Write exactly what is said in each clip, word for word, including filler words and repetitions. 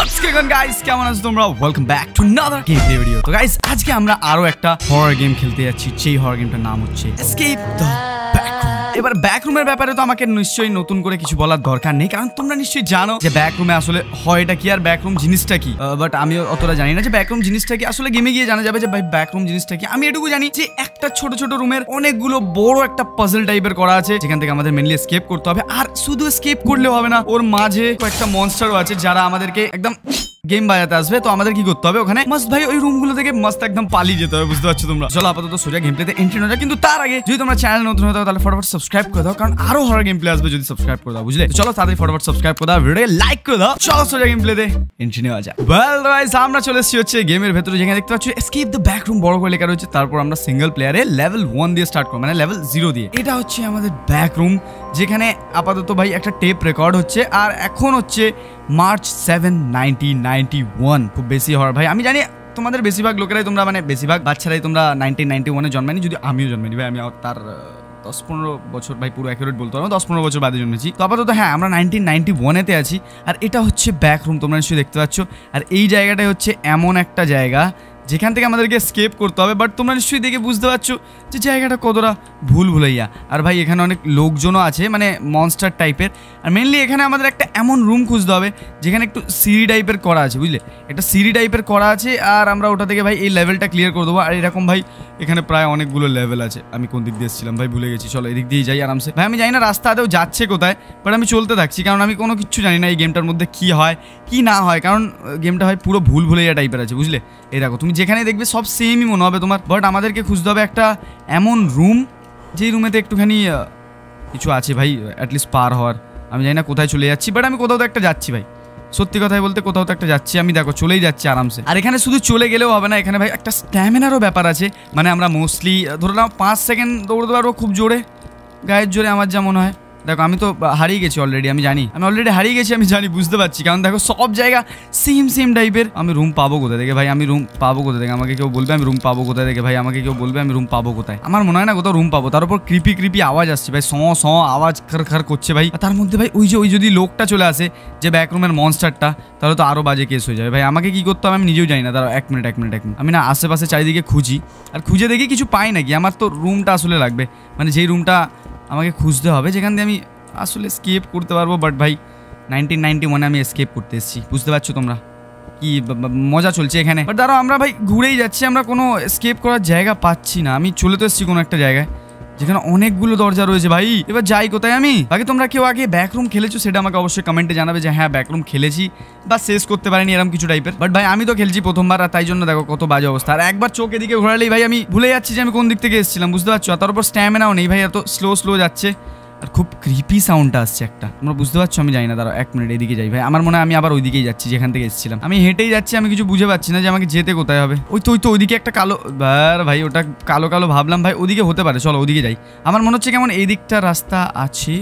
What's going on guys? কেমন আছো তোমরা? Welcome back to another gameplay video. তো guys আজকে আমরা আরো একটা হরর গেম খেলতে যাচ্ছি। যেই হরর গেমটার নাম হচ্ছে Escape the Backroom। এবার ব্যাকরুমের ব্যাপারে তো আমাকে নিশ্চয়ই নতুন করে কিছু বলার দরকার নেই, কারণ তোমরা নিশ্চয়ই জানো যে ব্যাকরুমে আসলে হয়টা কি আর ব্যাকরুম জিনিসটা কি। বাট আমি অতটা জানি না যে ব্যাকরুম জিনিসটা কি। আসলে গেমে গিয়ে জানা যাবে যে ভাই ব্যাকরুম জিনিসটা কি। আমি এটুকু জানি যে একটা ছোট ছোট রুমের অনেকগুলো বড় একটা পাজল টাইপের করা আছে, যেখান থেকে আমাদের মেনলি এসকেপ করতে হবে। আর শুধু এসকেপ করলেও হবে না, ওর মাঝে কয়েকটা মনস্টারও আছে যারা আমাদেরকে একদম গেম বাজাতে আসবে। তো আমাদের কি করতে হবে, ওখানে মাস্ট ভাই ওই রুমগুলো থেকে মাস্ট একদম পালিয়ে যেতে হবে, বুঝতে পারছো তোমরা। চলো আপাতত সোজা গেম প্লেতে এন্ট্রি নেওয়া যাক। কিন্তু তার আগে যদি তোমরা চ্যানেল নতুন হয়ে থাকো তাহলে ফটাফট সাবস্ক্রাইব করে দাও, কারণ আরো হরর গেম প্লে আসবে যদি সাবস্ক্রাইব করে দাও, বুঝলে। চলো তাড়াতাড়ি ফটাফট সাবস্ক্রাইব করে দাও, ভিডিওকে লাইক করে দাও। চলো সোজা গেম প্লেতে এন্ট্রি নেওয়া যাক। ওয়েল গাইস আমরা চলে এসেছি হচ্ছে গেমের ভেতরে, যেখানে দেখতে পাচ্ছ এসকেপ দ্য ব্যাকরুম বড় করে লেখা রয়েছে। তারপর আমরা সিঙ্গেল প্লেয়ারে লেভেল ওয়ান দিয়ে স্টার্ট করব, মানে লেভেল জিরো দিয়ে। এটা হচ্ছে আমাদের ব্যাকরুম, যেখানে আপাতত ভাই একটা টেপ রেকর্ড হচ্ছে। আর এখন হচ্ছে March seven nineteen ninety one. খুব বেশি হওয়ার ভাই আমি জানি তোমাদের বেশিরভাগ লোকেরাই তোমরা মানে বেশিরভাগ বাচ্চারাই তোমরা নাইনটিন নাইনটি ওয়ানে জন্মানি, যদি আমিও জন্মানি ভাই। আমি তার দশ পনেরো বছর ভাই পুরো অ্যাকুরেট বলতে পারবো, দশ পনেরো বছর বাদে জন্মেছি। তো আপাতত হ্যাঁ আমরা নাইনটিন নাইনটি ওয়ানেতে আছি। আর এটা হচ্ছে ব্যাকরুম, তোমরা নিশ্চয়ই দেখতে পাচ্ছ। আর এই জায়গাটাই হচ্ছে এমন একটা জায়গা যেখান থেকে আমাদেরকে এসকেপ করতে হবে। বাট তোমরা নিশ্চয়ই দেখে বুঝতে পারছো যে জায়গাটা কতটা ভুল ভুলাইয়া। আর ভাই এখানে অনেক লোকজনও আছে, মানে মনস্টার টাইপের। আর মেনলি এখানে আমাদের একটা এমন রুম খুঁজতে হবে যেখানে একটু সিঁড়ি টাইপের করা আছে, বুঝলে। একটা সিঁড়ি টাইপের করা আছে, আর আমরা ওটা থেকে ভাই এই লেভেলটা ক্লিয়ার করে দেবো। আর এরকম ভাই এখানে প্রায় অনেকগুলো লেভেল আছে। আমি কোন দিক দিয়ে এসেছিলাম ভাই ভুলে গেছি। চলো এদিক দিয়েই যাই আরামসে। ভাই আমি জানি না রাস্তাতেও যাচ্ছে কোথায়, বাট আমি চলতে থাকছি, কারণ আমি কোনো কিছু জানি না এই গেমটার মধ্যে কি হয় কি না হয়। কারণ গেমটা হয় পুরো ভুল ভুলাইয়া টাইপের আছে, বুঝলে। এই দেখো তুমি যেখানে দেখবে সব সেমই মনে হবে তোমার। বাট আমাদেরকে খুঁজতে হবে একটা এমন রুম যেই রুমেতে একটুখানি কিছু আছে ভাই, অ্যাটলিস্ট পার হওয়ার। আমি জানি না কোথায় চলে যাচ্ছি, বাট আমি কোথাও তো একটা যাচ্ছি ভাই। সত্যি কথাই বলতে কোথাও তো একটা যাচ্ছি আমি, দেখো চলেই যাচ্ছি আরামসে। আর এখানে শুধু চলে গেলেও হবে না, এখানে ভাই একটা স্ট্যামিনারও ব্যাপার আছে। মানে আমরা মোস্টলি ধরে নাও পাঁচ সেকেন্ড দৌড়তে পারবো খুব জোরে, গায়ের জোরে আমার যা মনে হয়। দেখো আমি তো হারিয়ে গেছি অলরেডি, আমি জানি আমি অলরেডি হারিয়ে গেছি, আমি জানি, বুঝতে পারছি। কারণ দেখো সব জায়গা সেম সেম টাইপের। আমি রুম পাবো কোথায় থেকে ভাই, আমি রুম পাবো কোথায় থেকে? আমাকে কেউ বলবে আমি রুম পাবো কোথায় থেকে ভাই? আমাকে কেউ বলবে আমি রুম পাবো কোথায়? আমার মনে হয় না কোথাও রুম পাবো। তার উপর ক্রিপি ক্রিপি আওয়াজ আসছে ভাই, স স আওয়াজ খার খার করছে ভাই। তার মধ্যে ভাই ওই যে ওই যদি লোকটা চলে আসে যে ব্যাকরুমের মনস্টারটা, তাহলে তো আরো বাজে কেস হয়ে যাবে ভাই। আমাকে কি করতে হবে আমি নিজেও জানি না। তার এক মিনিট এক মিনিট এক মিনিট আমি না আশেপাশে চারিদিকে খুঁজি, আর খুঁজে দেখি কিছু পাই নাকি। আমার তো রুমটা আসলে লাগবে, মানে যেই রুমটা আমাকে খুঁজতে হবে, যেখান দিয়ে আমি আসলে এসকেপ করতে পারবো। বাট ভাই নাইনটিন নাইনটি ওয়ানে আমি এসকেপ করতে এসেছি, বুঝতে পারছো তোমরা কি মজা চলছে এখানে। বাট দাঁড়াও আমরা ভাই ঘুরেই যাচ্ছি, আমরা কোনো এসকেপ করার জায়গা পাচ্ছি না। আমি চলে তো এসেছি কোনো একটা জায়গায় যেখানে অনেকগুলো দরজা রয়েছে ভাই। এবার যাই কোথায় আমি? বাকি তোমরা কেউ আগে ব্যাকরুম খেলেছো সেটা আমাকে অবশ্যই কমেন্টে জানাবে যে হ্যাঁ ব্যাকরুম খেলেছি বা শেষ করতে পারিনি এরকম কিছু টাইপের। বাট ভাই আমি তো খেলছি প্রথমবার, আর তাই জন্য দেখো কত বাজে অবস্থা। আর একবার চোখ এদিকে ঘোরালেই ভাই আমি ভুলে যাচ্ছি যে আমি কোন দিক থেকে এসেছিলাম, বুঝতে পারছো। আর তার উপর স্ট্যামিনাও নেই ভাই, এত স্লো স্লো যাচ্ছে। আর খুব ক্রিপি সাউন্ডটা আসছে একটা, তোমরা বুঝতে পারছো। আমি জানি না, দাঁড়াও এক মিনিট এদিকে যাই ভাই। আমার মনে হয় আমি আবার ওইদিকেই যাচ্ছি যেখান থেকে এসেছিলাম। আমি হেঁটেই যাচ্ছি, আমি কিছু বুঝে পাচ্ছি না যে আমাকে যেতে কোথায় হবে। ওই তো ওই তো ওইদিকে একটা কালো বার ভাই, ওটা কালো কালো ভাবলাম ভাই ওদিকে হতে পারে। চলো ওদিকে যাই। আমার মনে হচ্ছে কেমন এই দিকটা রাস্তা আছে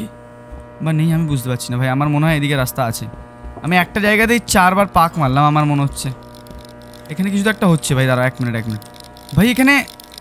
বা নেই, আমি বুঝতে পারছি না ভাই। আমার মনে হয় এদিকে রাস্তা আছে। আমি একটা জায়গাতেই চারবার পাক মারলাম, আমার মনে হচ্ছে এখানে কিছু তো একটা হচ্ছে ভাই। দাঁড়াও এক মিনিট এক মিনিট ভাই, এখানে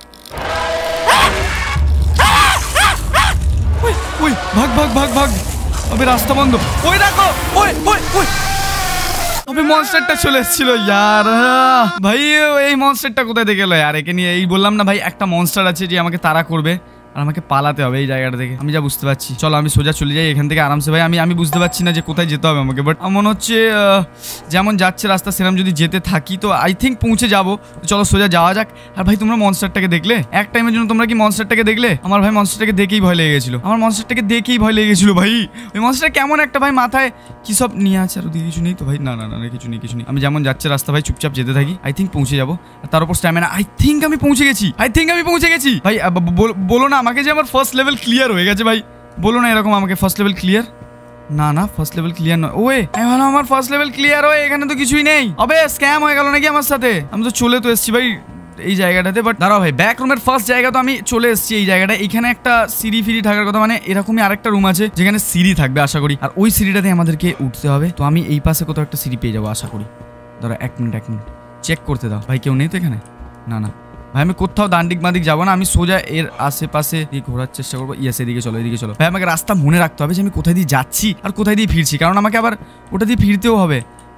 ওই ভাগ ভাগ ভাগ ভাগ। আবে রাস্তা বন্ধ, ওই দেখো ওই ওই ওই আবে মনস্টারটা চলে এসেছিল ইয়ার। ভাই এই মনস্টারটা কোথায় থেকে গেল ইয়ার? একে নিয়ে এই বললাম না ভাই একটা মনস্টার আছে যে আমাকে তাড়া করবে, আর আমাকে পালাতে হবে এই জায়গাটা থেকে, আমি যা বুঝতে পারছি। চলো আমি সোজা চলে যাই এখান থেকে আরামসে ভাই। আমি আমি বুঝতে পারছি না যে কোথায় যেতে হবে আমাকে, বাট আমার মনে হচ্ছে যেমন যাচ্ছে রাস্তা সেরকম যদি যেতে থাকি তো আই থিঙ্ক পৌঁছে যাবো। চলো সোজা যাওয়া যাক। আর ভাই তোমরা মনস্টারটাকে দেখলে এক টাইমের জন্য? তোমরা কি মনস্টারটাকে দেখলে? আমার ভাই মনস্টারটাকে দেখেই ভয় লেগে গেছিল। আমার মনস্টারটাকে দেখেই ভয় লেগে গেছিল ভাই। ওই মনস্টার কেমন একটা ভাই, মাথায় কি সব নিয়ে আছে। আর ওদিকে কিছু নেই তো ভাই? না না না কিছু নেই কিছু নেই। আমি যেমন যাচ্ছে রাস্তা ভাই চুপচাপ যেতে থাকি, আই থিঙ্ক পৌঁছে যাবো। আর তার উপর স্ট্যামিনা, আই থিঙ্ক আমি পৌঁছে গেছি। আই থিঙ্ক আমি পৌঁছে গেছি ভাই। বলো না আমাকে যে আমার ফার্স্ট লেভেল ক্লিয়ার হয়ে গেছে ভাই, বলো না এরকম আমাকে ফার্স্ট লেভেল ক্লিয়ার। না না ফার্স্ট লেভেল ক্লিয়ার নয়। ওয়ে ভালো আমার ফার্স্ট লেভেল ক্লিয়ার হয়ে এখানে তো কিছুই নেই। আবে স্ক্যাম হয়ে গেল নাকি আমার সাথে? আমি তো চলে তো এসেছি ভাই এই জায়গাটাতে। বাট দাঁড়াও ভাই, ব্যাক রুমের ফার্স্ট জায়গা তো আমি চলে এসেছি এই জায়গাটা। এখানে একটা সিঁড়ি ফিরি থাকার কথা, মানে এরকমই আরেকটা রুম আছে যেখানে সিঁড়ি থাকবে আশা করি। আর ওই সিঁড়িটাতে আমাদেরকে উঠতে হবে। তো আমি এই পাশে কোথাও একটা সিঁড়ি পেয়ে যাবো আশা করি। দাঁড়া এক মিনিট এক মিনিট চেক করতে দাও ভাই, কেউ নেই তো এখানে? না না ভাই আমি কোথাও দান্ডিক বাঁদিক যাবো না, আমি সোজা এর আশেপাশে দিয়ে ঘোরার চেষ্টা করবো। ইয়েস এদিকে চলো এদিকে চলো ভাই। আমাকে রাস্তা মনে রাখতে হবে যে আমি কোথায় দিয়ে যাচ্ছি আর কোথায় দিয়ে ফিরছি, কারণ আমাকে আবার ওটা দিয়ে ফিরতেও হবে।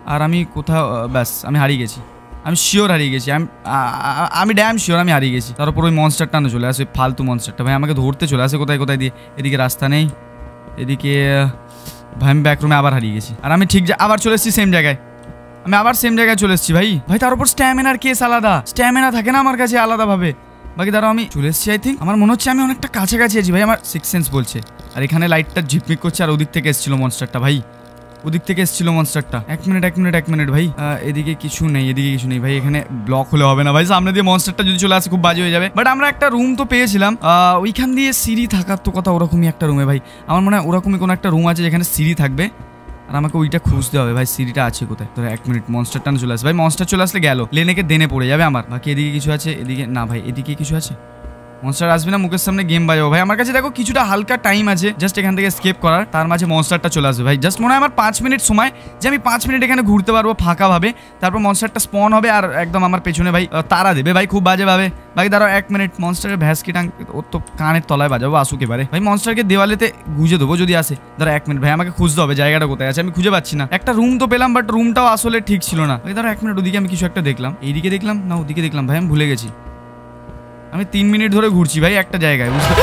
আর আমি কোথাও ব্যাস আমি হারিয়ে গেছি, আমি শিওর হারিয়ে গেছি, আমি আমি ড্যাম শিওর আমি হারিয়ে গেছি। তারপর ওই মনস্টারটা না চলে আসে, ফালতু মনস্টারটা ভাই আমাকে ধরতে চলে আসে কোথায় কোথায় দিয়ে। এদিকে রাস্তা নেই, এদিকে ভাই আমি ব্যাকরুমে আবার হারিয়ে গেছি। আর আমি ঠিক আবার চলে এসেছি সেম জায়গায়, আমি আবার সেম জায়গায় চলে এসেছি ভাই। ভাই তার উপর স্ট্যামিনার কেস আলাদা, স্ট্যামিনা থাকে না আমার কাছে আলাদাভাবে। বাকি দাঁড়াও আমি চলে এসেছি আই থিঙ্ক, আমার মনে হচ্ছে আমি অনেকটা কাছাকাছি আছি ভাই, আমার সিক্স সেন্স বলছে। আর এখানে লাইটটা ঝিকমিক করছে, আর ওদিক থেকে এসেছিল মনস্টারটা ভাই, ওদিক থেকে এসেছিল মনস্টারটা। এক মিনিট এক মিনিট এক মিনিট ভাই, এদিকে কিছু নেই, এদিকে কিছু নেই ভাই, এখানে ব্লক হলে হবে না ভাই, সামনে দিয়ে মনস্টারটা যদি চলে আসে খুব বাজে হয়ে যাবে। বাট আমরা একটা রুম তো পেয়েছিলাম, ওইখান দিয়ে সিঁড়ি থাকার তো কথা, ওরকমই একটা রুমে ভাই, আমার মনে হয় ওরকমই কোনো একটা রুম আছে যেখানে সিঁড়ি থাকবে, আর আমাকে ওইটা খুঁজতে হবে ভাই, সিঁড়িটা আছে কোথায়। তো এক মিনিট মনস্টারটা চলে আসে ভাই, মনস্টার চলে আসলে গেল, লেনেকে দেনে পড়ে যাবে আমার। বাকি এদিকে কিছু আছে, এদিকে না ভাই, এদিকে কিছু আছে, মনস্টার আসবে না, মুখের সামনে গেম বাজাবো ভাই। আমার কাছে দেখো কিছুটা হালকা টাইম আছে জাস্ট এখান থেকে স্কেপ করার, তার মাঝে মনস্টারটা চলে আসবে ভাই। জাস্ট মনে হয় আমার পাঁচ মিনিট সময়, যে আমি পাঁচ মিনিট এখানে ঘুরতে পারবো ফাঁকাভাবে, তারপর মনস্টারটা স্পন হবে আর একদম আমার পেছনে ভাই তারা দেবে ভাই খুব বাজেভাবে। বাকি দাঁড়াও এক মিনিট, মনস্টারের ভ্যাসকি টাং ওর তো কানের তলায় বাজাবো আসুক এবারে ভাই, মনস্টারকে দেওয়ালেতে গুঁজে দেবো যদি আসে। ধরো এক মিনিট ভাই, আমাকে খুঁজতে হবে জায়গাটা কোথায় আছে, আমি খুঁজে পাচ্ছি না। একটা রুম তো পেলাম বাট রুমটাও আসলে ঠিক ছিল না ভাই। ধরো এক মিনিট, ওদিকে আমি কিছু একটা দেখলাম, এইদিকে দেখলাম না ওদিকে দেখলাম ভাই, আমি ভুলে গেছি। আমি তিন মিনিট ধরে ঘুরছি ভাই একটা জায়গায়, বুঝতে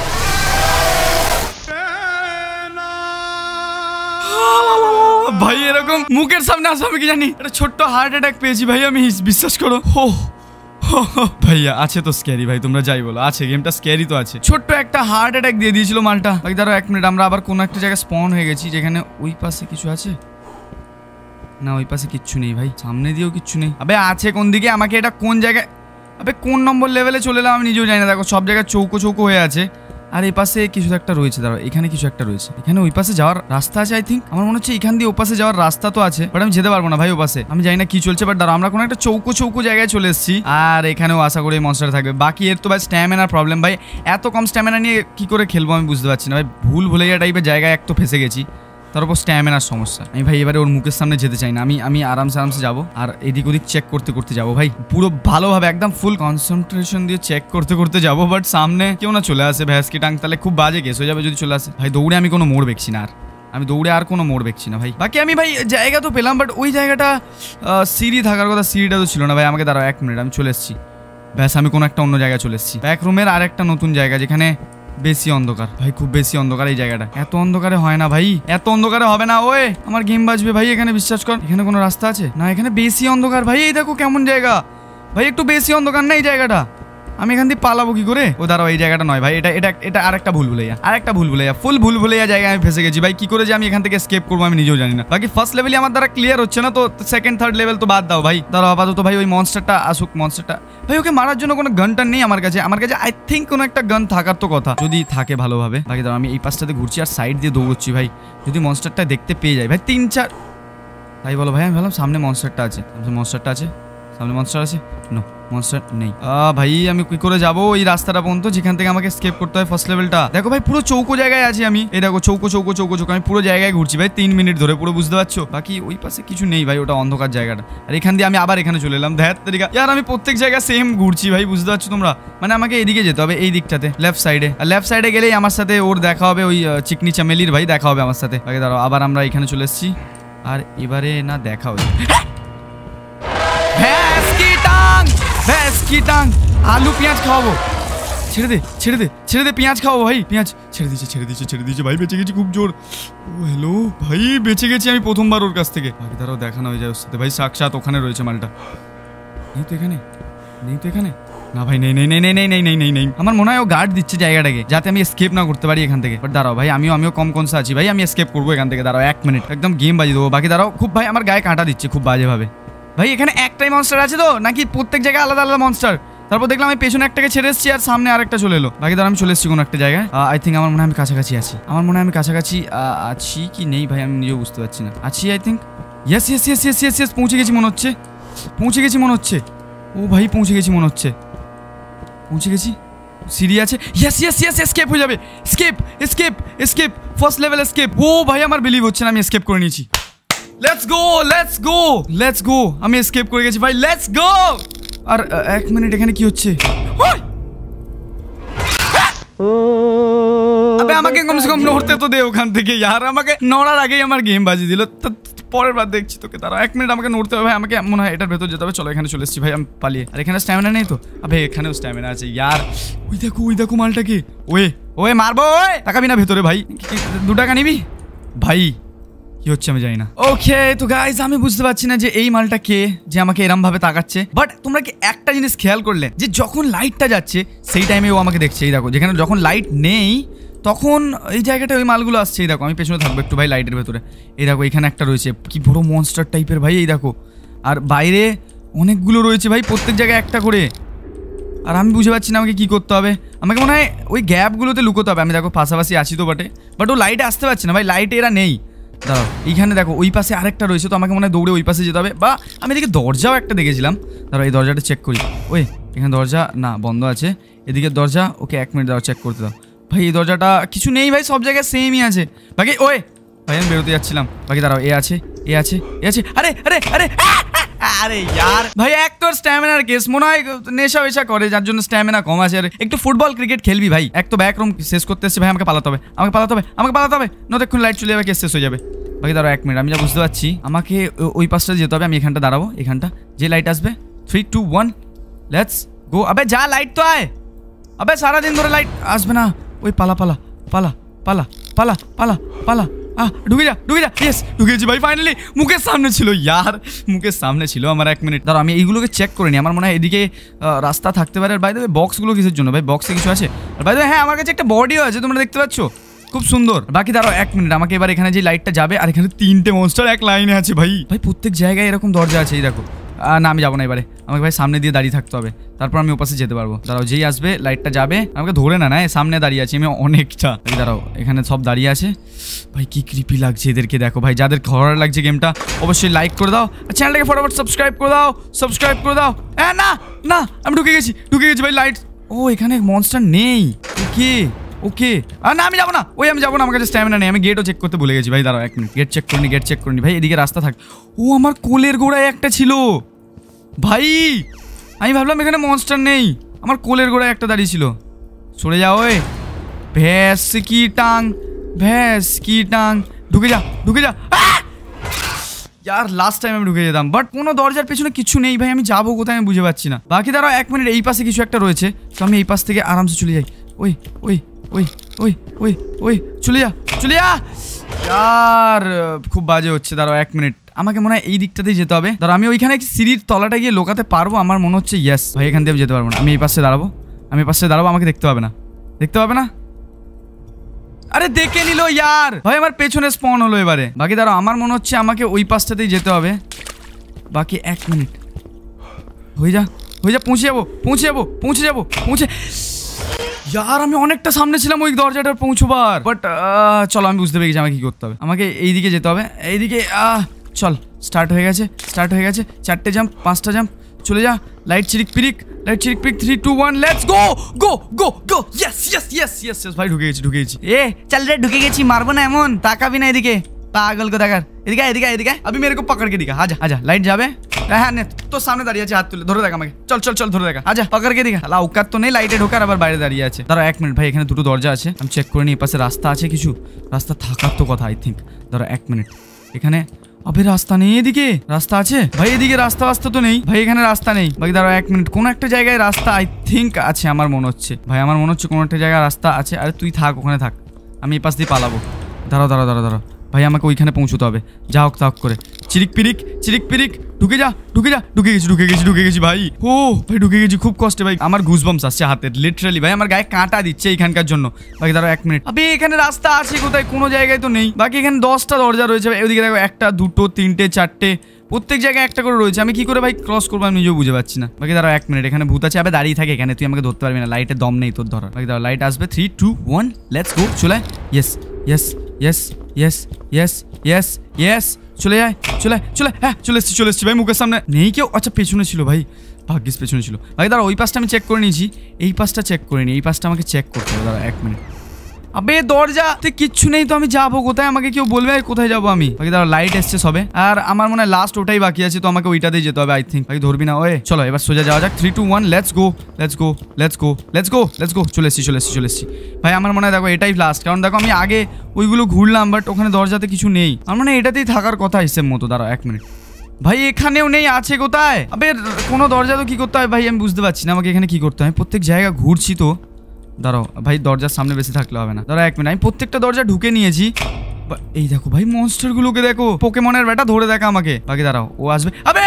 ভাই এরকম মুখের সামনে আসবে আমি কি জানি, একটা ছোট্ট হার্ট অ্যাটাক পেয়েছি ভাই আমি, বিশ্বাস করো। হো ভাইয়া আছে তো স্ক্যারি ভাই, তোমরা যাই বলো আছে, গেমটা স্ক্যারি তো আছে। ছোট্ট একটা হার্ট অ্যাটাক দিয়ে দিয়েছিল মালটা ভাই। ধরো এক মিনিট, আমরা আবার কোনো একটা জায়গায় স্পন হয়ে গেছি, যেখানে ওই পাশে কিছু আছে না, ওই পাশে কিচ্ছু নেই ভাই, সামনে দিয়েও কিচ্ছু নেই। আবে আছে কোন দিকে, আমাকে এটা কোন জায়গায়, আবে কোন নম্বর লেভেলে চলে এলাম আমি নিজেও জানি না। দেখো সব জায়গায় চৌকো চৌকো হয়ে আছে, আর এই পাশে কিছু একটা রয়েছে, দাঁড়াও এখানে কিছু একটা রয়েছে, এখানে ওই পাশে যাওয়ার রাস্তা আছে আই থিঙ্ক, আমার মনে হচ্ছে এখান দিয়ে ও পাশে যাওয়ার রাস্তা তো আছে, বাট আমি যেতে পারবো না ভাই ও পাশে, আমি জানি না কি চলছে। বাট দাঁড়াও আমরা কোনো একটা চৌকো চৌকো জায়গায় চলে এসেছি, আর এখানেও আশা করি মনস্টার থাকবে। বাকি এর তো ভাই স্ট্যামিনার প্রবলেম ভাই, এত কম স্ট্যামিনা নিয়ে কি করে খেলবো আমি বুঝতে পারছি না ভাই, ভুল ভুলাইয়া টাইপের জায়গায় এক তো ফেসে গেছি, তার উপর স্ট্যামিনার সমস্যা। আমি ভাই এবারে ওর মুখের সামনে যেতে চাই না, আমি আমি আরামসে আরামসে যাবো, আর এদিক ওদিক চেক করতে করতে যাবো ভাই, পুরো ভালোভাবে একদম ফুল কনসেন্ট্রেশন দিয়ে চেক করতে করতে যাবো। বাট সামনে কেউ না চলে আসে ভ্যাসকি টাং, তাহলে খুব বাজে কেস হয়ে যাবে যদি চলে আসে ভাই। দৌড়ে আমি কোনো মোড় দেখছি না, আর আমি দৌড়ে আর কোনো মোড় দেখছি না ভাই। বাকি আমি ভাই জায়গা তো পেলাম, বাট ওই জায়গাটা সিঁড়ি থাকার কথা, সিঁড়িটা তো ছিল না ভাই। আমাকে দাঁড়াও এক মিনিট, আমি চলে এসেছি ব্যাস, আমি কোনো একটা অন্য জায়গায় চলে এসেছি, ব্যাক রুমের আর একটা নতুন জায়গা যেখানে বেশি অন্ধকার ভাই, খুব বেশি অন্ধকার এই জায়গাটা, এত অন্ধকারে হয় না ভাই, এত অন্ধকারে হবে না, ওয়ে আমার গেম বাজবে ভাই এখানে, বিশ্বাস কর। এখানে কোনো রাস্তা আছে না, এখানে বেশি অন্ধকার ভাই, এই দেখো কেমন জায়গা ভাই, একটু বেশি অন্ধকার না এই জায়গাটা, আমি এখান দিয়ে পালাবো কি করে? ও দাঁড়াও এই জায়গাটা নয় ভাই, এটা এটা এটা আরেকটা ভুল ভুলাইয়া, আরেকটা ভুল ভুলাইয়া, ফুল ভুল ভুলাইয়া জায়গায় আমি ফেসে গেছি ভাই। কি করে যে আমি এখান থেকে স্কেপ করবো আমি নিজেও জানি না। বাকি ফার্স্ট লেভেলই আমার দ্বারা ক্লিয়ার হচ্ছে না, তো সেকেন্ড থার্ড লেভেল তো বাদ দাও ভাই। দাঁড়াও আপাতত ভাই ওই মনস্টারটা আসুক, মনস্টারটা ভাই, ওকে মারার জন্য কোনো গানটা নেই আমার কাছে, আমার কাছে আই থিঙ্ক কোনো একটা গান থাকার তো কথা, যদি থাকে ভালোভাবে। বাকি দাঁড়াও আমি এই পাশটাতে ঘুরছি আর সাইড দিয়ে দৌড়চ্ছি ভাই, যদি মনস্টারটা দেখতে পেয়ে যাই ভাই, তিন চার তাই বলো ভাই, আমি ভাবলাম সামনে মনস্টারটা আছে, মনস্টারটা আছে সামনে, মনস্টার আছে নো মনস্টার নেই। ভাই আমি কি করে যাবো ওই রাস্তাটা পর্যন্ত যেখান থেকে আমাকে স্কেপ করতে হয় ফার্স্ট লেভেলটা? দেখো ভাই পুরো চৌকো জায়গায় আছি আমি, এই দেখো চৌকো চৌকো চৌকো চৌকো, আমি পুরো জায়গায় ঘুরছি ভাই তিন মিনিট ধরে, পুরো বুঝতে পারছো। বাকি ওই পাশে কিছু নেই ভাই, ওটা অন্ধকার জায়গাটা, আর এখান দিয়ে আমি আবার এখানে চলে এলাম। ধ্যাত তরিকা ইয়ার, আমি প্রত্যেক জায়গায় সেম ঘুরছি ভাই, বুঝতে পারছো তোমরা? মানে আমাকে এদিকে যেতে হবে, এই দিকটাতে লেফট সাইডে, আর লেফট সাইডে গেলেই আমার সাথে ওর দেখা হবে, ওই চিকনি চামেলির ভাই দেখা হবে আমার সাথে। বাকি দাঁড়াও আবার আমরা এখানে চলে এসেছি, আর এবারে না দেখা হবে ভ্যাসকি টাং, আলু পেঁয়াজ খাওয়াবো, ছেড়ে দে ছেড়ে দে ছেড়ে দে পেঁয়াজ খাওয়াবো ভাই, পেঁয়াজ ছেড়ে দিয়েছে ছেড়ে দিয়েছে ছেড়ে দিয়েছে ভাই, বেঁচে গেছি খুব জোর। ও হ্যালো ভাই, বেঁচে গেছি আমি প্রথমবার ওর কাছ থেকে। বাকি তারাও দেখানো হয়ে যায় ওর সাথে ভাই, সাক্ষাৎ ওখানে রয়েছে মালটা, নেই তো এখানে, নেই তো এখানে, না ভাই নেই নেই নেই নেই নেই নেই নেই নেই নেই আমার মনে হয় ও গার্ড দিচ্ছে জায়গাটাকে যাতে আমি এসকেপ না করতে পারি এখান থেকে। বাট দাঁড়াও ভাই, আমিও আমিও কম কনসা আছি ভাই, আমি এসকেপ করবো এখান থেকে, দাঁড়াও এক মিনিট একদম গেম বাজিয়ে দেবো। বাকি দাঁড়াও, খুব ভাই আমার গায়ে কাঁটা দিচ্ছে খুব বাজেভাবে ভাই, এখানে একটাই মনস্টার আছে তো নাকি প্রত্যেক জায়গায় আলাদা আলাদা মনস্টার? তারপর দেখলাম আমি পেছনে একটাকে ছেড়ে এসেছি আর সামনে আরেকটা চলে এলো। বাকি ধর আমি চলে এসেছি কোনো একটা জায়গায়, আই থিঙ্ক আমার মনে হয় আমি কাছাকাছি আছি, আমার মনে হয় আমি কাছাকাছি আছি কি নেই ভাই আমি নিজেও বুঝতে পারছি না। আছি I think, yes yes yes yes yes yes পৌঁছে গেছি মনে হচ্ছে, পৌঁছে গেছি মনে হচ্ছে, ও ভাই পৌঁছে গেছি মনে হচ্ছে, পৌঁছে গেছি, সিঁড়ি আছে, ইয়েস ইয়েস ইয়েস এসকেপ হয়ে যাবে, escape escape escape first level escape. ও ভাই আমার বিলিভ হচ্ছে না আমি এসকেপ করে নিয়েছি, let's go let's go let's go, আমি এসকেপ করে গেছি ভাই, লেটস গো। আর এক মিনিট এখানে কি হচ্ছে? আবে আমাকে কমসে কম নড়তে তো দে ওখান থেকে, यार আমাকে নড়ার আগেই আমার গেম বাজিয়ে দিল। পরের বার দেখছি তোকে। তারা এক মিনিট আমাকে নড়তে হবে ভাই, আমাকে মনে হয় এটার ভেতর যেতে হবে। চলো এখানে চলে এসেছি ভাই, আমি পালিয়ে। আর এখানে স্ট্যামিনা নেই তো? আবে এখানেও স্ট্যামিনা আছে ইয়ার। ওই দেখো ওই দেখো মালটাকে, ওয়ে ওয়ে মারবো, ওয়ে তাকাবি না ভেতরে ভাই। দু টাকা নিবি ভাই? কি হচ্ছে আমি জানি না। ওকে তো গাইস, আমি বুঝতে পারছি না যে এই মালটা কে যে আমাকে এরম ভাবে তাকাচ্ছে। বাট তোমরা কি একটা জিনিস খেয়াল করলে যে যখন লাইটটা যাচ্ছে সেই টাইমে ও আমাকে দেখছে। এই দেখো, যেখানে যখন লাইট নেই তখন এই জায়গাটা ওই মালগুলো আসছে। এই দেখো, আমি পেছনে থাকবো একটু ভাই লাইটের ভেতরে। এই দেখো এখানে একটা রয়েছে, কি বড় মনস্টার টাইপের ভাই। এই দেখো, আর বাইরে অনেকগুলো রয়েছে ভাই, প্রত্যেক জায়গায় একটা করে। আর আমি বুঝতে পারছি না আমাকে কি করতে হবে। আমাকে মনে হয় ওই গ্যাপগুলোতে লুকোতে হবে। আমি দেখো পাশাপাশি আছি তো বটে, বাট ও লাইটে আসতে পারছি না ভাই, লাইটে এরা নেই। দাঁড়াও, এইখানে দেখো ওই পাশে আরেকটা রয়েছে, তো আমাকে মনে হয় দৌড়ে ওই পাশে যেতে হবে। বা আমি এদিকে দরজাও একটা দেখেছিলাম, দাঁড়াও এই দরজাটা চেক করি। ওই এখানে দরজা না, বন্ধ আছে। এদিকে দরজা, ওকে এক মিনিট দাও চেক করতে দাও ভাই। এই দরজাটা কিছু নেই ভাই, সব জায়গায় সেমই আছে। বাকি ওই ভাই আমি বেরোতে যাচ্ছিলাম। বাকি দাঁড়াও, এ আছে এ আছে এ আছে। আরে আরে আরে আরে ইয়ার ভাই, এক তোর স্ট্যামিনার কেস মনে হয় নেশা বেশা করে, যার জন্য স্ট্যামিনা কম আছে। আর একটু ফুটবল ক্রিকেট খেলবি ভাই। এক তো ব্যাক রুম শেষ করতে এসেছে ভাই, আমাকে পালাতে হবে, আমাকে পালাতে হবে, আমাকে পালাতে হবে, নতক্ষণ লাইট চলে যাবে, কেস শেষ হয়ে যাবে। বাকি দাঁড়াও এক মিনিট, আমি যা বুঝতে পারছি আমাকে ওই পাশটা যেতে হবে। আমি এখানটা দাঁড়াবো, এখানটা যে লাইট আসবে, three two one let's go. আবে যা, লাইট তো আয়। আবে সারাদিন ধরে লাইট আসবে না। ওই পালা পালা পালা পালা পালা পালা পালা আহ ঢুকে যা ঢুকে যা। ইয়েস ঢুকেছি ভাই ফাইনালি। মুখের সামনে ছিল ইয়ার, মুখের সামনে ছিল আমার। এক মিনিট দাঁড়াও, আমি এইগুলোকে চেক করে নি। আমার মনে হয় এদিকে রাস্তা থাকতে পারে। আর বাই দ্য ওয়ে বক্সগুলো কিসের জন্য ভাই? বক্সে কিছু আছে? আর বাই দ্য ওয়ে হ্যাঁ, আমার কাছে একটা বডিও আছে, তোমরা দেখতে পাচ্ছ, খুব সুন্দর। বাকি দাঁড়াও এক মিনিট, আমাকে এবার এখানে যে লাইটটা যাবে, আর এখানে তিনটে মনস্টার এক লাইনে আছে ভাই। ভাই প্রত্যেক জায়গায় এরকম দরজা আছে। এই দেখো, না আমি যাবো না এবারে, আমাকে ভাই সামনে দিয়ে দাঁড়িয়ে থাকতে হবে, তারপর আমি ওপাশে যেতে পারবো। দাঁড়াও, যেই আসবে লাইটটা যাবে, আমাকে ধরে না না, সামনে দাঁড়িয়ে আছি আমি অনেকটা। দাঁড়াও, এখানে সব দাঁড়িয়ে আছে ভাই, কি ক্রিপি লাগছে এদেরকে দেখো ভাই। যাদের হরর লাগছে গেমটা অবশ্যই লাইক করে দাও, চ্যানেলটাকে ফটাফট সাবস্ক্রাইব করে দাও, সাবস্ক্রাইব করে দাও। হ্যাঁ না না, আমি ঢুকে গেছি ঢুকে গেছি ভাই। লাইট, ও এখানে মনস্টার নেই। ওকে ওকে, আর না আমি যাবো না, ওই আমি যাবো না, আমার কাছে স্ট্যামিনা নেই। আমি গেটও চেক করতে ভুলে গেছি ভাই। দাঁড়াও এক মিনিট, গেট চেক করিনি, গেট চেক করিনি ভাই। এদিকে রাস্তা থাক। ও আমার কোলের গোড়ায় একটা ছিল ভাই, আমি ভাবলাম এখানে মনস্টার নেই, আমার কোলের গোড়ায় একটা দাঁড়িয়ে ছিল। সরে যাও ওই ভ্যাস কি টাং, ভ্যাস কি টাং, ঢুকে যা ঢুকে যা। यार লাস্ট টাইম আমি ঢুকে যেতাম, বাট কোনো দরজার পেছনে কিছু নেই ভাই। আমি যাবো কোথায় আমি বুঝে পাচ্ছি না। বাকি দাঁড়াও এক মিনিট, এই পাশে কিছু একটা রয়েছে, তো আমি এই পাশ থেকে আরামসে চলে যাই। ওই ওই ওই ওই ওই ওই চলে যা চলে যা। यार খুব বাজে হচ্ছে। দাঁড়াও এক মিনিট, আমাকে মনে হয় এই দিকটাতেই যেতে হবে। ধর আমি ওইখানে সিঁড়ির তলাটা গিয়ে লোকাতে পারবো আমার মনে হচ্ছে। ইয়েস ভাই, এখান থেকে যেতে পারবো না। আমি এই পাশে দাঁড়াবো, আমি এই পাশে দাঁড়াবো, আমাকে দেখতে পাবে না, দেখতে পাবে না। আরে দেখে নিল ইয়ার ভাই, আমার পেছনে স্পন হলো এবারে। বাকি দাঁড়াও, আমার মনে হচ্ছে আমাকে ওই পাশটাতেই যেতে হবে। বাকি এক মিনিট, হয়ে যা হয়ে যা, পৌঁছে যাবো পৌঁছে যাবো পৌঁছে যাবো পৌঁছে। यार আমি অনেকটা সামনে ছিলাম ওই দরজাটার পৌঁছবার, বাট চলো আমি বুঝতে পেরেছি আমাকে কি করতে হবে। আমাকে এইদিকে যেতে হবে, এইদিকে। আহ চল, স্টার্ট হয়ে গেছে স্টার্ট হয়ে গেছে। চারটে জাম্প, পাঁচটা জাম্প, চলে যা। লাইট চিরিক পিরিক, লাইট চিরিক পিরিক, three two one let's go go go go. Yes yes yes yes yes ভাই, ঢুকে গেছি ঢুকে গেছি। এ চল রে, ঢুকে গেছি, মারবো না এমন, তাকাবি না এদিকে, পাগল को দেখার। এদিকে এদিকে এদিকে, আমি মেরে को पकड़ के दिखा। आजा आजा, লাইট যাবে। হ্যাঁ নে, তোর সামনে দাঁড়িয়ে আছে, হাত তুলে ধরে দেখ আমাকে। চল চল চল, ধরে দেখা। আজা পকড় কে দিখা। লাউকাত তো নেই লাইটে ঢোকার, আবার বাইরে দাঁড়িয়ে আছে। দাঁড়াও এক মিনিট ভাই, এখানে দুটো দরজা আছে, আমি চেক করে নিই। পাশে রাস্তা আছে কিছু, রাস্তা থাকার তো কথা আই থিঙ্ক। দাঁড়াও এক মিনিট, এখানে আবে রাস্তা নেই। এদিকে রাস্তা আছে ভাই, এদিকে রাস্তা রাস্তা তো নেই ভাই, এখানে রাস্তা নেই। বাকি দাঁড়াও এক মিনিট, কোনো একটা জায়গায় রাস্তা আই থিঙ্ক আছে আমার মনে হচ্ছে ভাই, আমার মনে হচ্ছে কোনো একটা জায়গায় রাস্তা আছে। আরে তুই থাক ওখানে থাক, আমি এই পাশ দিয়ে পালাবো। দাঁড়াও দাঁড়াও দাঁড়াও দাঁড়াও ভাই, আমাকে ওইখানে পৌঁছতে হবে। যা হোক তা হোক করে, চিরিক পিরিক চিরিক পিরিক, ঢুকে যা ঢুকে যা। ঢুকে গেছি ঢুকে গেছি ঢুকে গেছি ভাই। ও ভাই ঢুকে গেছি, খুব কষ্টে ভাই, আমার গুজবাম্পস আসছে হাতে লিটারালি ভাই, আমার গায়ে কাঁটা দিচ্ছে এইখানকার জন্য। বাকি দাঁড়াও এক মিনিট, আবে এখানে রাস্তা আছে কোথায়? কোনো জায়গায় তো নেই। বাকি এখানে দশটা দরজা রয়েছে, ওইদিকে দেখো একটা দুটো তিনটে চারটে, প্রত্যেক জায়গায় একটা করে রয়েছে। আমি কি করে ভাই ক্রস করবো আমি নিজেও বুঝে পাচ্ছি না। বাকি দাঁড়াও এক মিনিট, এখানে ভূত আছে, আবে দাঁড়িয়ে থাকে এখানে, তুই আমাকে ধরতে পারবি না, লাইটের দম নেই তোর ধরার। বাকি দাঁড়াও, লাইট আসবে, three two one let's go. চলে yes yes yes yes yes yes yes, চলে যায় চলে চলে। হ্যাঁ চলে এসছি চলে এসছি ভাই, মুখের সামনে নেই কেউ। আচ্ছা পেছনে ছিল ভাই, ভাগ্যিস পেছনে ছিল। ভাই দাঁড়া, ওই পাশটা আমি চেক করে নিয়েছি, এই পাশটা চেক করে নিই, এই পাশটা আমাকে চেক করতে হবে। দাঁড়া এক মিনিট, আবে দরজাতে কিচ্ছু নেই তো আমি যাবো কোথায়? আমাকে কেউ বলবে কোথায় যাবো আমি? বাকি দাঁড়া, লাইট এসছে সবে, আর আমার মনে হয় লাস্ট ওটাই বাকি আছে, তো আমাকে ওইটাতেই যেতে হবে আই থিঙ্ক। বাকি ধরবি না ওয়ে, চলো এবার সোজা যাওয়া যাক। Three two one let's go let's go let's go let's go let's go চলে এসছি চলে এসছি চলে এসছি ভাই। আমার মনে হয় দেখো এটাই লাস্ট, কারণ দেখো আমি আগে ওইগুলো ঘুরলাম বাট ওখানে দরজাতে কিছু নেই। আমার মনে হয় এটাতেই থাকার কথা হিসেব মতো। দাঁড়াও এক মিনিট ভাই, এখানেও নেই, আছে কোথায়? আবে কোনো দরজা তো কি করতে হয় ভাই আমি বুঝতে পারছি না, আমাকে এখানে কি করতে হয়? প্রত্যেক জায়গা ঘুরছি তো। দাঁড়াও ভাই, দরজার সামনে বেশি থাকলে হবে না। দাঁড়াও এক মিনিট, আমি প্রত্যেকটা দরজা ঢুকে নিয়েছি। এই দেখো ভাই মনস্টার গুলোকে দেখো, পোকেমনের ব্যাটা ধরে দেখা আমাকে। বাকি দাঁড়াও, ও আসবে। আবে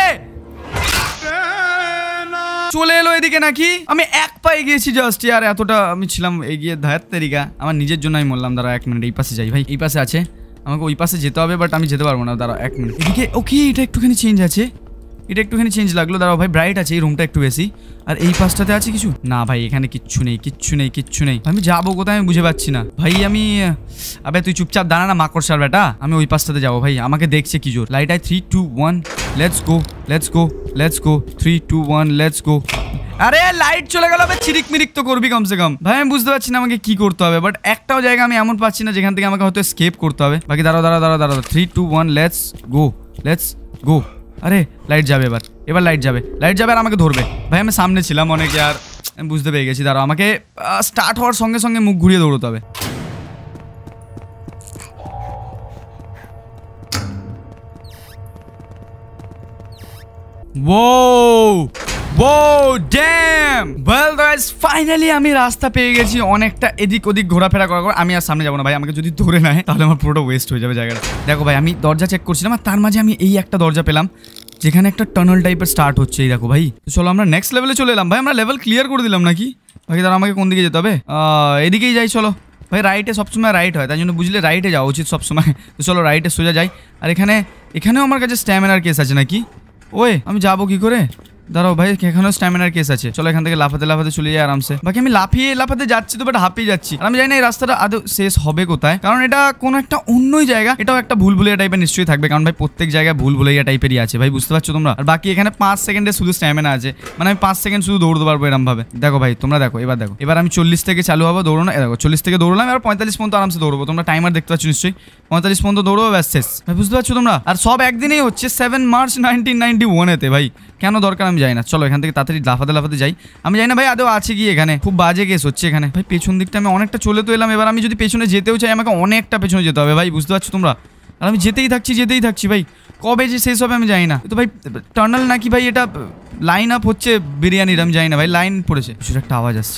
চলে এলো এদিকে নাকি? আমি এক পায়ে গিয়েছি জাস্ট, আর এতটা আমি ছিলাম এগিয়ে। ধায়াত তেরিকা, আমার নিজের জন্য আমি বললাম। দাঁড়াও এক মিনিট, এই পাশে যাই ভাই, এই পাশে আছে, আমাকে ওই পাশে যেতে হবে বাট আমি যেতে পারবো না। দাঁড়াও এক মিনিট, এদিকে ওকে এটা একটুখানি চেঞ্জ আছে, এটা একটুখানি চেঞ্জ লাগলো। দাঁড়াও ভাই, ব্রাইট আছে এই রুমটা একটু বেশি। আর এই পাশটাতে আছে কিছু? না ভাই এখানে কিচ্ছু নেই কিচ্ছু নেই কিচ্ছু নেই। আমি যাবো কোথায় আমি বুঝে পাচ্ছি না ভাই। আমি আবে তুই চুপচাপ দাঁড়া না মাকড়সার বেটা, আমি ওই পাশটাতে যাবো ভাই। আমাকে দেখছে কি জোর। Light I three two one let's go let's go let's go three two one let's go. আরে লাইট চলে গেল, চিরিক মিরিক তো করবি কমসে কম ভাই। আমি বুঝতে পারছি না আমাকে কি করতে হবে, বাট একটাও জায়গা আমি এমন পাচ্ছি না যেখান থেকে আমাকে হয়তো স্কেপ করতে হবে। বাকি দাঁড়াও দাঁড়াও দাঁড়াও দাঁড়াও three two one let's go let's go. আরে লাইট যাবে এবার, এবার লাইট যাবে লাইট যাবে আর আমাকে ধরবে ভাই। আমি সামনে ছিলাম অনেকে, আর আমি বুঝতে পেরে গেছি। দাঁড়াও আমাকে স্টার্ট হওয়ার সঙ্গে সঙ্গে মুখ ঘুরিয়ে দৌড়তে হবে। Whoa! Whoa! Damn! Well guys, finally আমি রাস্তা পেয়ে গেছি অনেকটা এদিক ওদিক ঘোরাফেরা করার পর। আমি আর সামনে যাবো না ভাই, আমাকে যদি ধরে নেয় তাহলে আমার পুরোটা ওয়েস্ট হয়ে যাবে জায়গাটা। দেখো ভাই, আমি দরজা চেক করছিলাম আর তার মাঝে আমি এই একটা দরজা পেলাম যেখানে একটা টানেল টাইপের স্টার্ট হচ্ছে। এই দেখো ভাই, তো চলো আমরা নেক্সট লেভেলে চলে এলাম ভাই। আমরা লেভেল ক্লিয়ার করে দিলাম নাকি? বাকি তারা আমাকে কোন দিকে যেতে হবে? এদিকেই যাই চলো ভাই। রাইটে সবসময় রাইট হয়, তাই জন্য বুঝলে রাইটে যাওয়া উচিত সবসময়। তো চলো রাইটে সোজা যাই। আর এখানে এখানেও আমার কাছে স্ট্যামিনার কেস আছে নাকি? ওয়ে আমি যাবো কি করে? দাঁড়াও ভাই, এখানেও স্ট্যামিনার কেস আছে। চলো এখান থেকে লাফাতে লাফাতে চলে যাই আরামসে। বাকি আমি লাফিয়ে লাফাতে যাচ্ছি তো বাট হাঁপিয়ে যাচ্ছি। আর আমি জানি না এই রাস্তাটা আদৌ শেষ হবে কোথায়, কারণ এটা কোনো একটা অন্যই জায়গা। এটাও একটা ভুল ভুলিয়া টাইপের নিশ্চয়ই থাকবে, কারণ ভাই প্রত্যেক জায়গায় ভুল ভুলিয়া টাইপেরই আছে ভাই, বুঝতে পারছো তোমরা? আর বাকি এখানে পাঁচ সেকেন্ডে শুধু স্ট্যামিনা আছে, মানে আমি পাঁচ সেকেন্ড শুধু দৌড়তে পারবো এরম ভাবে। দেখো ভাই তোমরা দেখো, এবার দেখো, এবার আমি চল্লিশ থেকে চালু হবো দৌড়ানো। দেখো চল্লিশ থেকে দৌড়লাম, এবার পঁয়তাল্লিশ পর্যন্ত আরামসে দৌড়বো। তোমরা টাইমার দেখতে পাচ্ছ নিশ্চয়ই, পঁয়তাল্লিশ পর্যন্ত দৌড়বো, ব্যাস শেষ ভাই, বুঝতে পারছো তোমরা? আর সব একদিনেই হচ্ছে, সেভেন মার্চ নাইনটিন নাইনটি ওয়ানেতে ভাই। কেন দরকার আমি জানি না। চলো এখান থেকে তাড়াতাড়ি লাফাতে লাফাতে যাই। আমি জানি না ভাই আদৌ আছে কি এখানে, খুব বাজে কেস হচ্ছে এখানে ভাই। পেছন দিকটা আমি অনেকটা চলে তো এলাম, এবার আমি যদি পেছনে যেতেও চাই আমাকে অনেকটা পেছনে যেতে হবে ভাই, বুঝতে পারছো তোমরা? আর আমি যেতেই থাকছি যেতেই থাকছি ভাই, কবে যে শেষ হবে আমি জানি না। তো ভাই টানেল নাকি ভাই এটা লাইন আপ হচ্ছে বিরিয়ানির, আমি জানি না ভাই, লাইন পড়েছে। কিছু একটা আওয়াজ আসছে,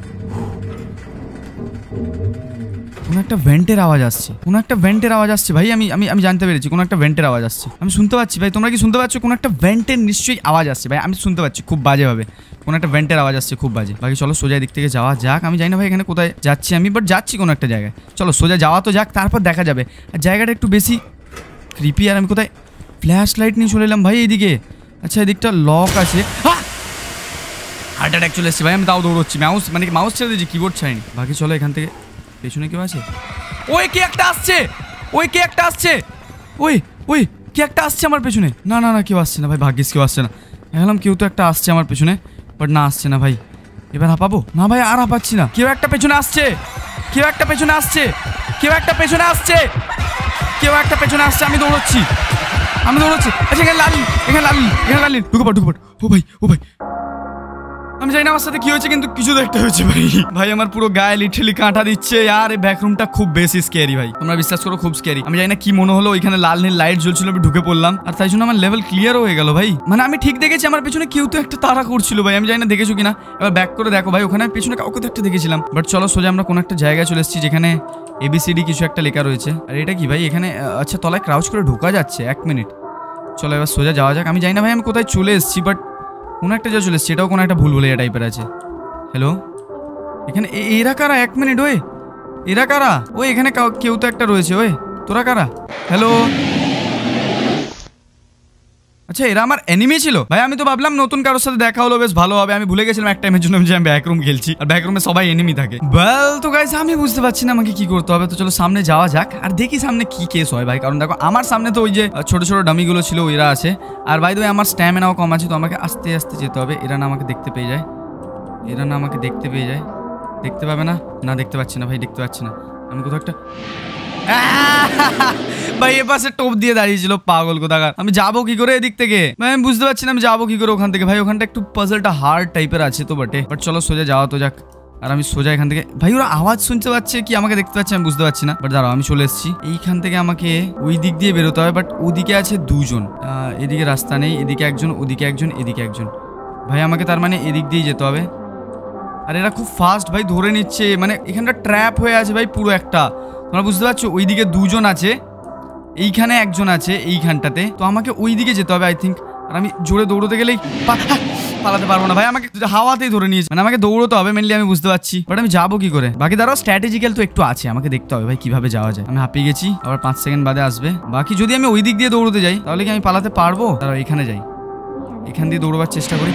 কোনো একটা ভেন্টের আওয়াজ আসছে, কোনো একটা ভেন্টের আওয়াজ আসছে ভাই। আমি আমি আমি জানতে পেরেছি কোনো একটা ভেন্টের আওয়াজ আসছে, আমি শুনতে পাচ্ছি ভাই। তোমরা কি শুনতে পাচ্ছ? কোনো একটা ভেন্টের নিশ্চয়ই আওয়াজ আসছে ভাই, আমি শুনতে পাচ্ছি খুব বাজেভাবে। কোনো একটা ভেন্টের আওয়াজ আসছে খুব বাজে। বাকি চলো সোজা দিক থেকে যাওয়া যাক। আমি জানি না ভাই এখানে কোথায় যাচ্ছি আমি, বাট যাচ্ছি কোনো একটা জায়গায়। চলো সোজা যাওয়া তো যাক, তারপর দেখা যাবে। আর জায়গাটা একটু বেশি ক্রিপি। আর আমি কোথায় ফ্ল্যাশ লাইট নিয়ে চলে এলাম ভাই এইদিকে। আচ্ছা এদিকটা লক আছে। হার্ট অ্যাটাক চলে এসছে ভাই, আমি তাও দৌড়চ্ছি। মাউস মানে মাউস ছেড়ে দিয়েছি, কিবোর্ড ছাড়িনি। বাকি চলো এখান থেকে, পেছনে কেউ আছে? ওই কে একটা আসছে, ওই কে একটা আসছে, ওই ওই কে একটা আসছে আমার পেছনে। না না না কেউ আসছে না ভাই, ভাগ্যিস কেউ আসছে না। দেখলাম কেউ তো একটা আসছে আমার পেছনে, বাট না আসছে না ভাই। এবার হাঁপাবো না ভাই, আর হাঁপাচ্ছি না। কেউ একটা পেছনে আসছে, কেউ একটা পেছনে আসছে, কেউ একটা পেছনে আসছে, কেউ একটা পেছনে আসছে। আমি দৌড়চ্ছি, আমি দৌড়চ্ছি। আচ্ছা এখানে লাল, এখানে লাল, এখানে লাল, ঢুকে পড় ঢুকে পড়। ও ভাই ও ভাই, আমি জানি না আমার সাথে কি হয়েছে, কিন্তু কিছু তো একটা হয়েছে ভাই। ভাই আমার পুরো গায়ে লিটারালি কাঁটা দিচ্ছে। আর এই ব্যাকরুমটা খুব বেশি স্ক্যারি ভাই, তোমরা বিশ্বাস করো খুব স্ক্যারি। আমি জানি না কি মনে হলো, ওইখানে লাল নীল লাইট জ্বলছিল, আমি ঢুকে পড়লাম, আর তাই জন্য আমার লেভেল ক্লিয়ার হয়ে গেল ভাই। মানে আমি ঠিক দেখেছি আমার পেছনে কেউ তো একটা তাড়া করছিল ভাই, আমি জানি না দেখেছো কিনা। এবার ব্যাক করে দেখো ভাই, ওখানে পেছনে কাউকে তো একটা দেখেছিলাম। বাট চলো সোজা আমরা কোনো একটা জায়গায় চলে এসেছি যেখানে এবিসিডি কিছু একটা লেখা রয়েছে। আর এটা কি ভাই এখানে? আচ্ছা তলায় ক্রাউচ করে ঢোকা যাচ্ছে। এক মিনিট, চলো এবার সোজা যাওয়া যাক। আমি জানি না ভাই আমি কোথায় চলে এসেছি, বাট কোনো একটা যা চলে এসেছি, এটাও কোনো একটা ভুল ভুলিয়া টাইপের আছে। হ্যালো, এখানে এরা কারা? এক মিনিট, ওই এরা কারা? ওই এখানে কেউ তো একটা রয়েছে, ওই তোরা কারা? হ্যালো, আচ্ছা এরা আমার এনিমি ছিল ভাই। আমি তো ভাবলাম নতুন কারোর সাথে দেখা হলো বেশ ভালো হবে। আমি ভুলে গেছিলাম এক টাইমের জন্য যে আমি ব্যাকরুম খেলছি, আর ব্যাকরুমে সবাই এনিমি থাকে। ওয়েল তো গাইস আমি বুঝতে পারছি না আমাকে কি করতে হবে। তো চলো সামনে যাওয়া যাক আর দেখি সামনে কি কেস হয় ভাই। কারণ দেখো আমার সামনে তো ওই যে ছোট ছোট ডামিগুলো ছিল ওইরা আছে, আর বাই দ্য ওয়ে আমার স্ট্যামিনাও কম আছে, তো আমাকে আস্তে আস্তে যেতে হবে। এরা না আমাকে দেখতে পেয়ে যায়, এরা না আমাকে দেখতে পেয়ে যায়। দেখতে পাবে না? না দেখতে পাচ্ছি না ভাই, দেখতে পাচ্ছি না। আমি কোথাও একটা ভাই এ পাশে টোপ দিয়ে দাঁড়িয়েছিল পাগল কোথাকার। আমি যাবো কি করে এদিক থেকে ভাই আমি বুঝতে পারছি না আমি যাবো কি করে ওখান থেকে। ভাই ওখানটা একটু পাজলটা হার্ড টাইপের আছে তো বটে, বাট চলো সোজা যাওয়া তো যাক। আর আমি সোজা এখান থেকে ভাই ওরা আওয়াজ শুনতে পাচ্ছে কি আমাকে দেখতে পাচ্ছে আমি বুঝতে পারছি না, বাট দাঁড়াও আমি চলে এসেছি। এইখান থেকে আমাকে ওই দিক দিয়ে বেরোতে হবে, বাট ওদিকে আছে দুজন, এদিকে রাস্তা নেই, এদিকে একজন ওদিকে একজন এদিকে একজন। ভাই আমাকে তার মানে এদিক দিয়ে যেতে হবে। আর এরা খুব ফাস্ট ভাই ধরে নিচ্ছে, মানে এখানটা ট্র্যাপ হয়ে আছে ভাই পুরো একটা, তোমরা বুঝতে পারছো। ওইদিকে দুজন আছে, এইখানে একজন আছে এইখানটাতে, তো আমাকে ওই দিকে যেতে হবে আই থিঙ্ক। আর আমি জোরে দৌড়তে গেলেই পালাতে পারবো না ভাই, আমাকে হাওয়াতেই ধরে নিয়েছে, মানে আমাকে দৌড়তে হবে মেনলি আমি বুঝতে পারছি, বাট আমি যাবো কি করে। বাকি দাঁড়াও স্ট্র্যাটেজিক্যাল তো একটু আছে, আমাকে দেখতে হবে ভাই কিভাবে যাওয়া যায়। আমি হাঁপিয়ে গেছি, আবার পাঁচ সেকেন্ড বাদে আসবে। বাকি যদি আমি ওই দিক দিয়ে দৌড়তে যাই তাহলে কি আমি পালাতে পারবো? দাঁড়াও এখানে যাই, এখান দিয়ে দৌড়বার চেষ্টা করি।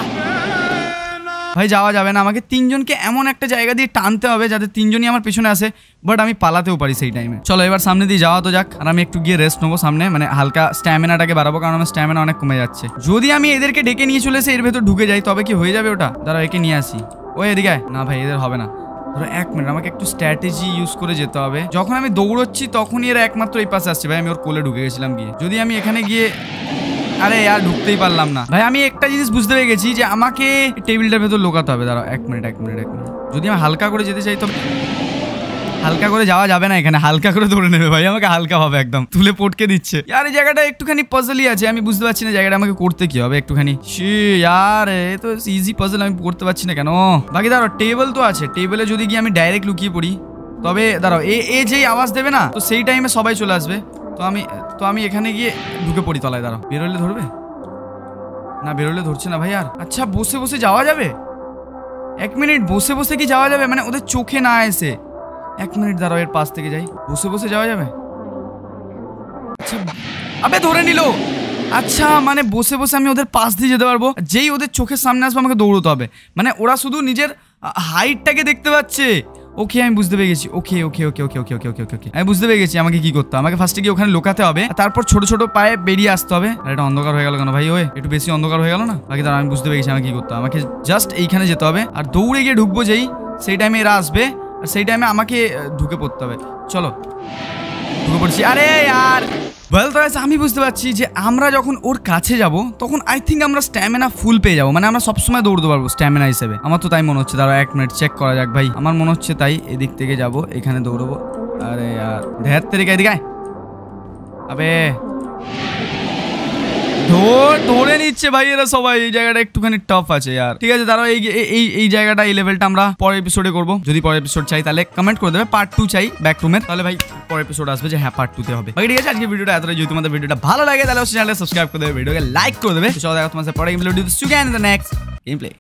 ভাই যাওয়া যাবে না, আমাকে তিনজনকে এমন একটা জায়গা দিয়ে টানতে হবে যাতে তিনজনই আমার পেছনে আসে, বাট আমি পালাতেও পারি সেই টাইমে। চলো এবার সামনে দিয়ে যাওয়া তো যাক। আর আমি একটু গিয়ে রেস্ট নেবো সামনে, মানে হালকা স্ট্যামিনাটাকে বাড়াবো, কারণ আমার স্ট্যামিনা অনেক কমে যাচ্ছে। যদি আমি এদেরকে ডেকে নিয়ে চলে এসে এর ভেতর ঢুকে যাই তবে কি হয়ে যাবে ওটা? দাঁড়াও একে নিয়ে আসি। ওই এদিকে না ভাই এদের হবে না, ধরো এক মিনিট আমাকে একটু স্ট্র্যাটেজি ইউজ করে যেতে হবে। যখন আমি দৌড়চ্ছি তখনই এরা একমাত্র এই পাশে আসছে। ভাই আমি ওর কোলে ঢুকে গেছিলাম গিয়ে, যদি আমি এখানে গিয়ে আরে আর ঢুকতেই পারলাম না। ভাই আমি একটা জিনিস বুঝতে পেরে গেছি যে আমাকে টেবিলটার ভেতর লুকাতে হবে। দাঁড়াও এক মিনিট এক মিনিট এক মিনিট যদি আমি হালকা করে যেতে চাই তবে হালকা করে যাওয়া যাবে না, এখানে হালকা করে ধরে নেবে ভাই আমাকে, হালকা ভাবে একদম তুলে পটকে দিচ্ছে। আর এই জায়গাটা একটুখানি পাজলই আছে, আমি বুঝতে পারছি না জায়গাটা আমাকে করতে কি হবে একটুখানি। শি यार এ তো ইজি পাজল, আমি করতে পারছি না কেন। বাকি দাঁড়াও টেবিল তো আছে, টেবিলে যদি গিয়ে আমি ডাইরেক্ট লুকিয়ে পড়ি তবে দাঁড়াও এ এ যেই আওয়াজ দেবে না তো সেই টাইমে সবাই চলে আসবে। তো আমি তো আমি এখানে গিয়ে ঢুকে পড়ি তলায়। দাঁড়াও বেরোলে ধরবে না, বেরোলে ধরছে না ভাই। আর আচ্ছা বসে বসে যাওয়া যাবে? এক মিনিট বসে বসে কি যাওয়া যাবে, মানে ওদের চোখে না এসে? এক মিনিট দাঁড়াও এর পাশ থেকে যাই, বসে বসে যাওয়া যাবে? আচ্ছা আবে ধরে নিল। আচ্ছা মানে বসে বসে আমি ওদের পাশ দিয়ে যেতে পারবো, যেই ওদের চোখের সামনে আসবে আমাকে দৌড়তে হবে, মানে ওরা শুধু নিজের হাইটটাকে দেখতে পাচ্ছে। ওকে আমি বুঝতে পেরে গেছি, ওকে ওকে ওকে ওকে ওকে ওকে ওকে ওকে ওকে আমি বুঝতে পেরে গেছি আমাকে কি করতে হবে। আমাকে ফার্স্টে গিয়ে ওখানে লুকাতে হবে, তারপর ছোট ছোট পায়ে বেরিয়ে আসতে হবে। আর এটা অন্ধকার হয়ে গেল কেন ভাই? ওই একটু বেশি অন্ধকার হয়ে গেল না? বাকি দাঁড়া আমি বুঝতে পেরে গেছি আমাকে কি করতে হবে। আমাকে জাস্ট এইখানে যেতে হবে আর দৌড়ে গিয়ে ঢুকবো যেই, সেই টাইমে এরা আসবে আর সেই টাইমে আমাকে ঢুকে পড়তে হবে। চলো ঢুকে পড়ছি। আরে আর ওয়েল তো আমি বুঝতে পারছি যে আমরা যখন ওর কাছে যাব তখন আই থিঙ্ক আমরা স্ট্যামিনা ফুল পেয়ে যাবো, মানে আমরা সবসময় দৌড়তে পারবো স্ট্যামিনা হিসেবে। আমার তো তাই মনে হচ্ছে, দাঁড়াও এক মিনিট চেক করা যাক ভাই। আমার মনে হচ্ছে তাই, এদিক থেকে যাব এখানে দৌড়বো। আরে আর ধ্যার তেরিকা এদিকে আবে ধর ধরে নিচ্ছে ভাই এরা সবাই। এই জায়গাটা একটুখানি টাফ আছে यार। ঠিক আছে দাঁড়াও এই এই এই জায়গাটা এই লেভেলটা আমরা পরের এপিসোডে করবো। যদি পরের এপিসোড চাই তাহলে কমেন্ট করে দেবে পার্ট টু চাই ব্যাক রুমের, তাহলে ভাই পরের এপিসোড আসবে যে হ্যাঁ পার্ট টু তে হবে। ভাই ঠিক আছে আজকে ভিডিওটা এতটাই। যদি তোমাদের ভিডিওটা ভালো লাগে তাহলে অবশ্যই চ্যানেলটা সাবস্ক্রাইব করে দেবে, ভিডিওকে লাইক করে দেবে। তো চলো দেখা তোমাদের পরের video, see you in the next game play.